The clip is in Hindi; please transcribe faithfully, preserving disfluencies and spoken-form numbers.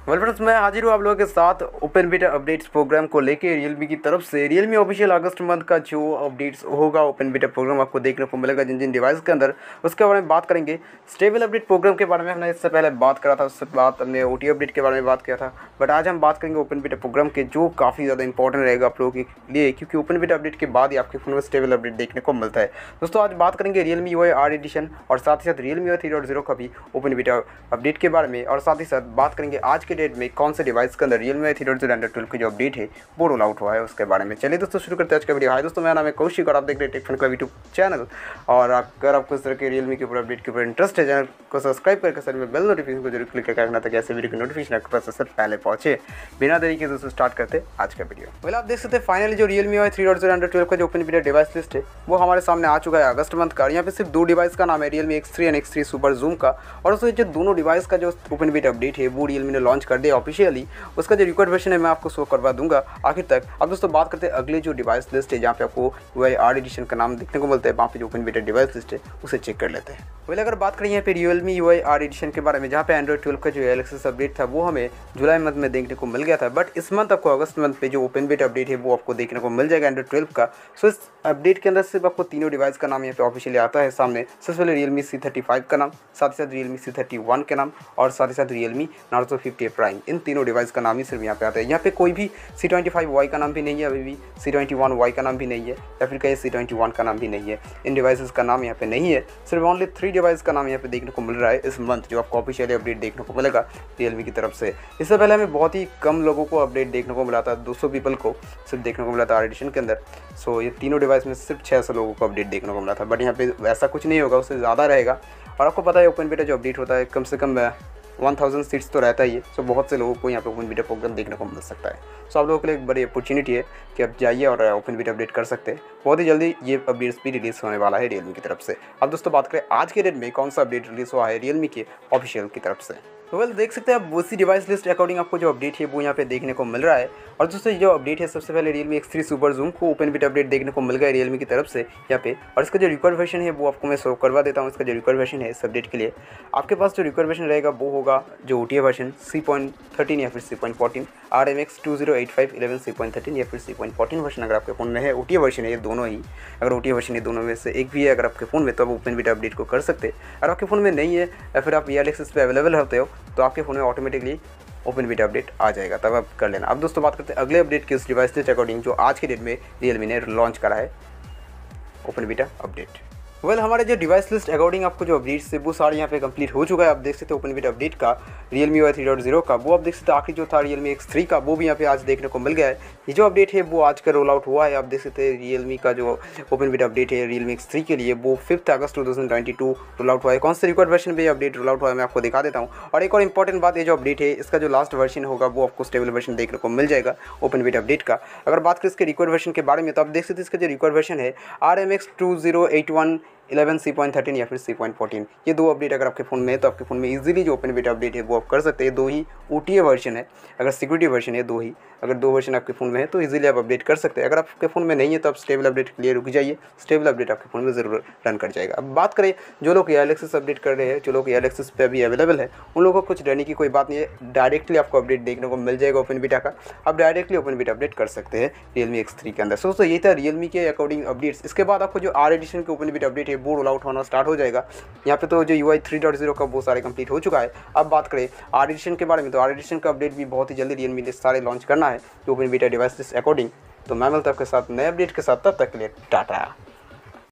वेल फ्रेंड्स, मैं हाजिर हूँ आप लोगों के साथ ओपन बीटा अपडेट्स प्रोग्राम को लेके रियलमी की तरफ से। रियलमी ऑफिशियल अगस्त मंथ का जो अपडेट्स होगा ओपन बीटा प्रोग्राम आपको देखने को मिलेगा जिन जिन डिवाइस के अंदर, उसके बारे में बात करेंगे। स्टेबल अपडेट प्रोग्राम के बारे में हमने इससे पहले बात करा था, उससे बात हमने ओ टी अपडेट के बारे में बात किया था। बट आज हम बात करेंगे ओपन बीटा प्रोग्राम के, जो काफ़ी ज़्यादा इंपॉर्टेंट रहेगा आप लोगों के लिए, क्योंकि ओपन बीटा अपडेट के बाद ही आपके फोन में स्टेबल अपडेट देखने को मिलता है। दोस्तों आज बात करेंगे Realme U I R edition और साथ ही साथ Realme U I three dot zero का भी ओपन बीटा अपडेट के बारे में, और साथ ही साथ बात करेंगे आज के डेट में कौन से डिवाइस के अंदर Realme three dot zero under twelve की जो अपडेट है वो रोल आउट हुआ है उसके बारे में। चलिए दोस्तों शुरू करते हैं आज का वीडियो। हाय दोस्तों, मेरा नाम है कौशिक और आप देख रहे हैं टेक फन का यूट्यूब चैनल। और अगर आपको इस तरह के रियलमी के ऊपर अपडेट के ऊपर इंटरेस्ट है, चैनल को सब्सक्राइब करके सर में बेल नोटिफिकेशन को जरूर क्लिक करके रखना ताकि ऐसे वीडियो की नोटिफिकेशन आपके पास सबसे पहले पहुंचे। बिना देरी के दोस्तों स्टार्ट करते हैं आज का वीडियो। वेल आप देख सकते हैं फाइनली जो रियलमी है three dot zero under twelve का जो ओपन बीटा डिवाइस लिस्ट है वो हमारे सामने आ चुका है अगस्त मंथ का। यहाँ पे सिर्फ दो डिवाइस का नाम है, Realme X three and X three super zoom का। और दोस्तों जो दोनों डिवाइस का जो ओपन बीटा अपडेट है वो रियलमी ने लॉन्च कर दिया ऑफिशियली। उसका जो रिकॉर्ड वर्जन है मैं आपको शो करवा दूंगा आखिर तक। अब दोस्तों बात करते हैं अगले जो डिवाइस लिस्ट है जहाँ पे आपको यू आई आर एडिशन का नाम देखने को मिलता है, वहाँ पे जो ओपन बीटा डिवाइस लिस्ट है उसे चेक कर लेते हैं। वेल अगर बात करें यहाँ पे Realme U I R edition के बारे में, जहाँ पे एंड्रॉइड ट्वेल्व का जो एलेक्सिस अपडेट था वो हमें जुलाई मंथ में देखने को मिल गया था। बट इस मंथ आपको अगस्त मंथ पे जो ओपन बीटा अपडेट है वो आपको देखने को मिल जाएगा एंड्रॉइड ट्वेल्व का। सो इस अपडेट के अंदर सिर्फ आपको तीनों डिवाइस का नाम यहाँ पे ऑफिशियली आता है सामने। सबसे पहले रियलमी सी थर्टी फाइव का नाम, साथ ही साथ रियलमी सी थर्टी वन के नाम, और साथ ही साथ रियलमी नार्जो फिफ्टी प्राइम। इन तीनों डिवाइस का नाम ही सिर्फ यहाँ पे आता है। यहाँ पे कोई भी सी ट्वेंटी फाइव वाई का नाम भी नहीं है, अभी भी सी ट्वेंटी वन वाई का नाम भी नहीं है, या फिर कहीं सी ट्वेंटी वन का नाम भी नहीं है। इन डिवाइसेस का नाम यहाँ पे नहीं है, सिर्फ ओनली थ्री डिवाइस का नाम यहाँ पे देखने को मिल रहा है इस मंथ, जो आपको ऑफिशियली अपडेट देखने को मिलेगा रियलमी की तरफ से। इससे पहले हमें बहुत ही कम लोगों को अपडेट देखने को मिला था, दो सौ पीपल को सिर्फ देखने को मिला था आर एडिशन के अंदर। सो ये तीनों डिवाइस में सिर्फ छः सौ लोगों को अपडेट देखने को मिला था। बट यहाँ पे ऐसा कुछ नहीं होगा, उससे ज़्यादा रहेगा। और आपको पता है ओपन बीटा जो अपडेट होता है कम से कम वन थाउजेंड सीट्स तो रहता ही है। सो बहुत से लोगों को यहाँ पे ओपन बीटा प्रोग्राम देखने को मिल सकता है। सो आप लोगों के लिए एक बड़ी अपॉर्चुनिटी है कि आप जाइए और ओपन बीटा अपडेट कर सकते हैं। बहुत ही जल्दी ये अपडेट्स भी रिलीज़ होने वाला है रियलमी की तरफ से। अब दोस्तों बात करें आज के डेट में कौन सा अपडेट रिलीज़ हुआ है रियलमी के ऑफिशियल की तरफ से। तो वेल देख सकते हैं आप उसी डिवाइस लिस्ट अकॉर्डिंग आपको जो अपडेट है वो यहाँ पे देखने को मिल रहा है। और दोस्तों जो अपडेट है सबसे पहले Realme X three super zoom को ओपन बीटा अपडेट देखने को मिल गया रियलमी की तरफ से यहाँ पे। और इसका जो रिकॉर्ड वर्जन है वो आपको मैं शो करवा देता हूँ। इसका जो रिकॉर्ड वर्जन है इस अपडेट के लिए आपके पास जो रिकॉर्ड वर्जन रहेगा वो होगा जो O T A version C point thirteen या फिर C point fourteen, R M X two zero eight five eleven C point thirteen या फिर सी पॉइंट फोर्टीन वर्जन अगर आपके फ़ोन में है। ओ टी ए वर्जन है ये दोनों ही, अगर ओ टी ए वर्जन है दोनों में से एक भी है अगर आपके फ़ोन में, तो आप ओपन बीटा अपडेट को कर सकते हैं। अगर आपके फ़ोन में नहीं है या फिर आप ई एल एक्सेस पे अवेलेबल होते हो तो आपके फ़ोन में ऑटोमेटिकली ओपन बीटा अपडेट आ जाएगा, तब आप कर लेना। अब दोस्तों बात करते हैं अगले अपडेट के उस डिवाइस लिस्ट अकॉर्डिंग जो आज के डेट में रियलमी ने लॉन्च करा है open beta update. Well well, हमारे जो डिवाइस लिस्ट अकॉर्डिंग आपको जो अपडेट्स है वो सारे यहाँ पे कंप्लीट हो चुका है। आप देख सकते हैं ओपन बीटा अपडेट का Realme U I three dot zero का वो आप देख सकते हैं आखिरी जो था रियलमी एक्स थ्री का वो भी यहाँ पे आज देखने को मिल गया है। ये जो अपडेट है वो आज का रोल आउट हुआ है। आप देख सकते हैं रियलमी का जो ओपन बीटा अपडेट है रियलमी एक्स थ्री के लिए वो fifth August two thousand twenty two roll out हुआ है। कौन से रिकॉर्ड वर्जन पे अपडेट रोल आउट हुआ है मैं आपको दिखा देता हूँ। और एक और इंपॉर्टेंट बात, ये जो अपडेट है इसका जो लास्ट वर्जन होगा वो आपको स्टेबल वर्जन देखने को मिल जाएगा ओपन बीटा अपडेट का। अगर बात करें इसके रिकॉर्ड वर्जन के बारे में तो आप देख सकते हैं इसका जो रिकॉर्ड वर्जन है R M X two zero eight one eleven C point thirteen या फिर सी पॉइंट फोर्टीन, ये दो अपडेट अगर आपके फ़ोन में है तो आपके फ़ोन में इजीली जो ओपन बीटा अपडेट है वो आप कर सकते हैं। दो ही ओ टी ए वर्जन है, अगर सिक्योरिटी वर्जन है दो ही, अगर दो वर्जन आपके फ़ोन में है तो इजीली आप अपडेट कर सकते हैं। अगर आपके फ़ोन में नहीं है तो आप स्टेबल अपडेट के लिए रुक जाइए, स्टेबल अपडेट आपके फ़ोन में ज़रूर रन कर जाएगा। अब बात करें जो लोग ए एल एक्सेस अपडेट कर रहे हैं, जो लोग ए एल एक्सेस पे अभी अवेलेबल है, उन लोगों को कुछ डरने की कोई बात नहीं है। डायरेक्टली आपको अपडेट देखने को मिल जाएगा ओपन बीटा का, आप डायरेक्टली ओपन बीटा अपडेट कर सकते हैं रियलमी एक्स थ्री के अंदर। सो दोस्तों ये था रियलमी के अकॉर्डिंग अपडेट्स। इसके बाद आपको जो आर एडिशन के ओपन बीटा अपडेट है वो रोल आउट होना स्टार्ट हो जाएगा। यहाँ पे तो जो U I three dot zero का वो सारे कंप्लीट हो चुका है। अब बात करें आर एडिशन के बारे में तो आर एडिशन का अपडेट भी बहुत ही जल्दी रियलमी ने सारे लॉन्च करना है ओपन बीटा डिवाइस अकॉर्डिंग। तो मैं मिलता हूं आपके साथ नए अपडेट के साथ, तब तक के लिए टाटा।